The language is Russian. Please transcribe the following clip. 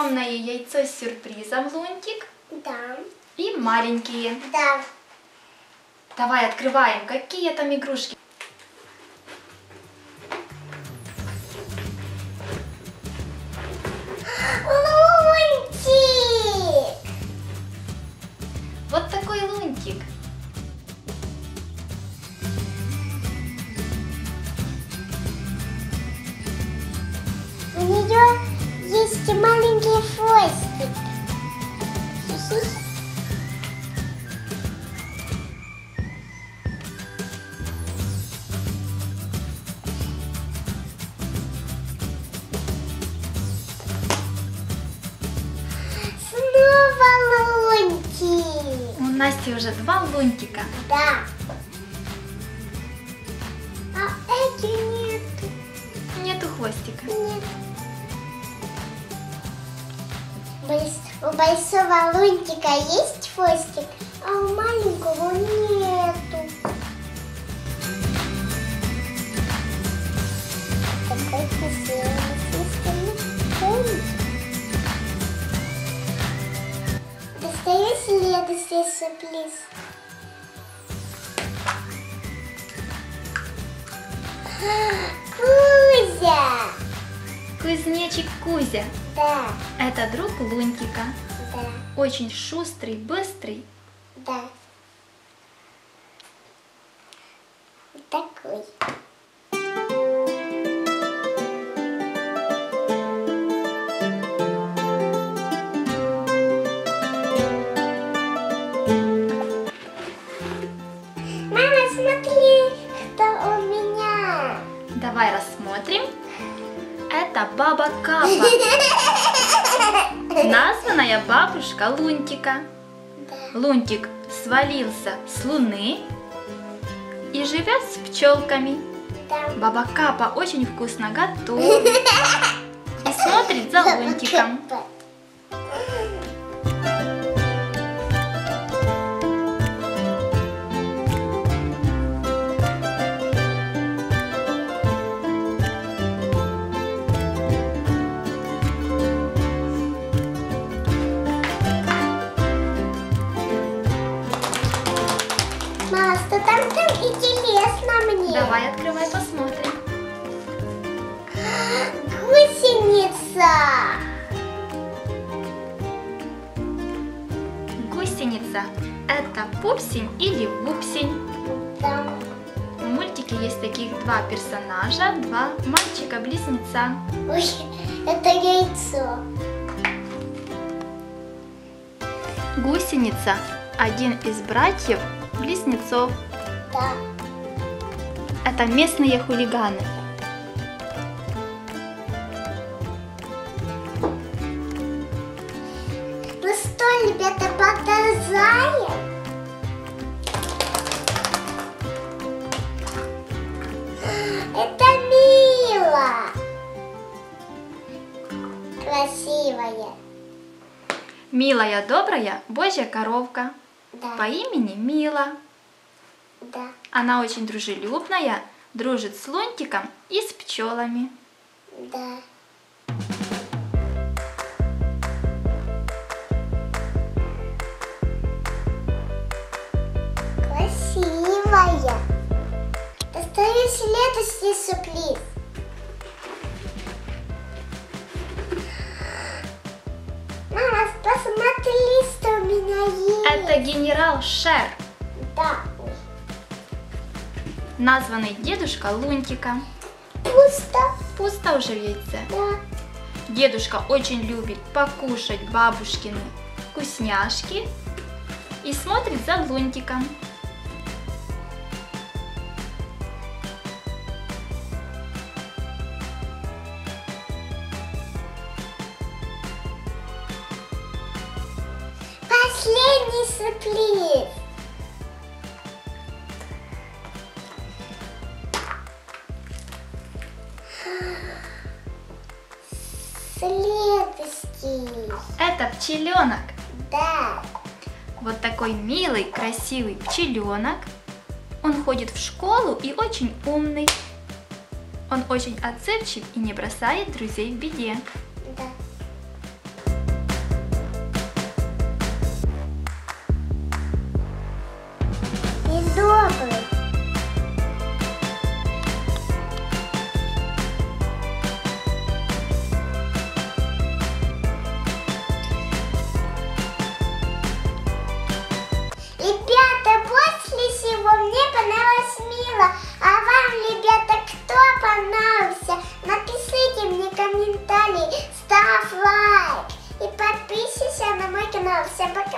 огромное яйцо с сюрпризом, Лунтик. Да. И маленькие. Да. Давай открываем, какие там игрушки. Лунтик! Вот такой Лунтик. У нее есть маленький хвостик. Снова Лунтик. У Насти уже 2 Лунтика. Да. А эти нет. Нету хвостика. Нет. У большого Лунтика есть хвостик, а у маленького нету. Такой красивый Лунтик. Достаю следующий сюрприз. Кузя! Кузнечик Кузя. Да, Это друг Лунтика. да, Очень шустрый, быстрый. да. Вот такой. Мама, смотри, что у меня. Давай рассмотрим. Это баба Капа, названная бабушка Лунтика. Да. Лунтик свалился с Луны и живет с пчелками. Да. Баба Капа очень вкусно готовит и смотрит за Лунтиком. Мама, что там интересно мне? Давай открывай, посмотрим. Гусеница. Гусеница – это пупсень или вупсень. Да. В мультике есть таких 2 персонажа, 2 мальчика-близнеца. Ой, это яйцо. Гусеница – один из братьев-близнецов. Да. Это местные хулиганы. Ну что, ребята, продолжаем? Это Мила. Красивая. Милая, добрая, божья коровка Да. по имени Мила. Да. Она очень дружелюбная, дружит с Лунтиком и с пчелами. Да. Красивая. Достаю следующий сюрприз. Мама, посмотри, что у меня есть. Это генерал Шер, Да. названный дедушка Лунтика. Пусто. Пусто уже в яйце. Да. Дедушка очень любит покушать бабушкины вкусняшки и смотрит за Лунтиком. Последний сюрприз. Следующий. Это пчеленок. Да. Вот такой милый, красивый пчеленок. Он ходит в школу и очень умный. Он очень отзывчив и не бросает друзей в беде. Да. Добрый. Ребята, после всего мне понравилось мило. А вам, ребята, кто понравился? Напишите мне комментарий, ставь лайк и подписывайся на мой канал. Всем пока!